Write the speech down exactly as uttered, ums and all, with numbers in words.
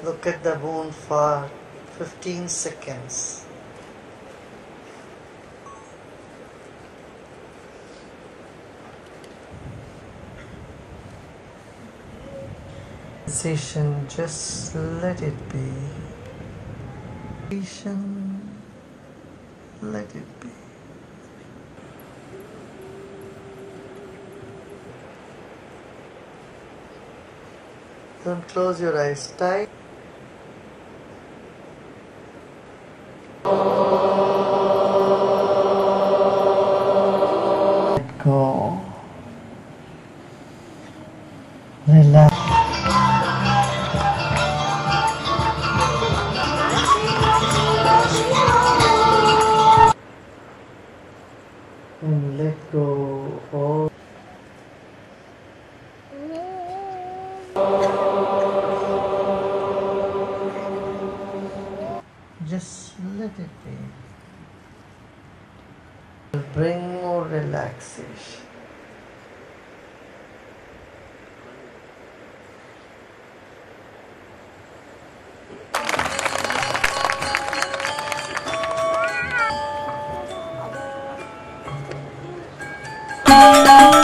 Look at the moon for fifteen seconds. Sensation, just let it be. Sensation, let it be. Don't close your eyes tight. Let go. Relax. And let go all. Just let it be. Bring more relaxation. Thank you.